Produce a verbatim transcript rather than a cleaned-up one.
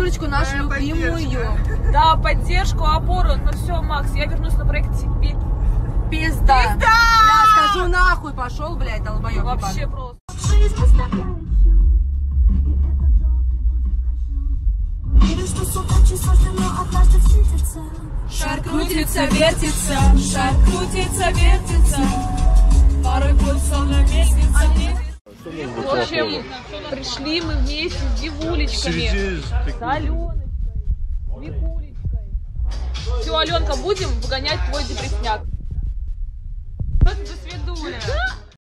Юлечку нашу любимую. Да, поддержку, опору. Ну все, Макс, я вернусь на проект тебе. Пизда. Пизда! Бля, скажу нахуй, пошел, блядь, долбоёб. Вообще просто. Шар крутится, вертится, шар крутится, вертится. Порой путь словно лестница. В общем, пришли мы вместе с девулечками, с Аленочкой, с Викулечкой. Все, Аленка, будем выгонять твой депресняк. До свидуля.